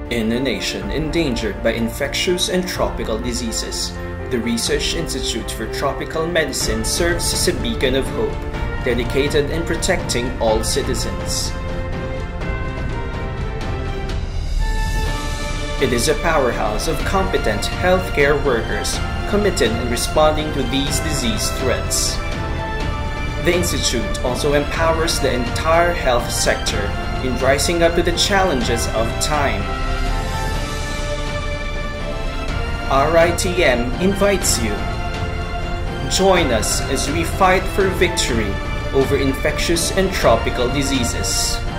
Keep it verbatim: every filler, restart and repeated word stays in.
In a nation endangered by infectious and tropical diseases, the Research Institute for Tropical Medicine serves as a beacon of hope, dedicated in protecting all citizens. It is a powerhouse of competent healthcare workers committed in responding to these disease threats. The Institute also empowers the entire health sector in rising up to the challenges of time. R I T M invites you. Join us as we fight for victory over infectious and tropical diseases.